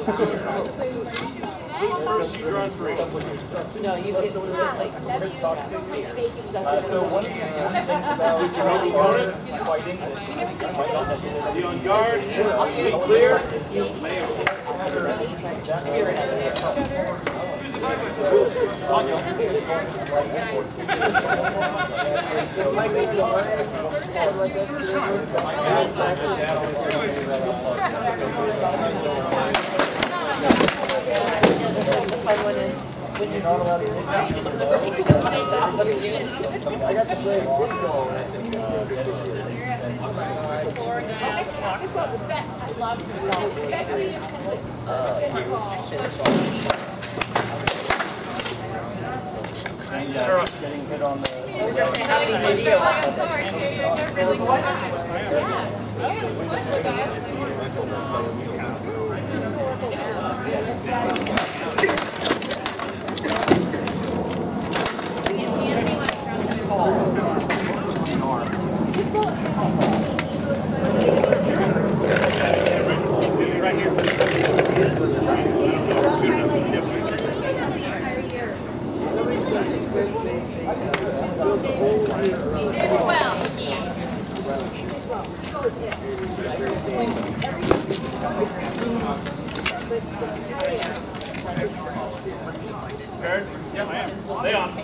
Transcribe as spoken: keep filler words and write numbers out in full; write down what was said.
Shoot first, you draw three. No, you can just like Uh, so one of the things about fighting is you might not necessarily Be on guard. Be clear. spirit out there. The fun one is when you're not allowed to sit down. I got to play football. This was the best. I love this ball. Best Getting hit on the. We're definitely having a video of Right here. Prepared? Yeah, I am. Stay on.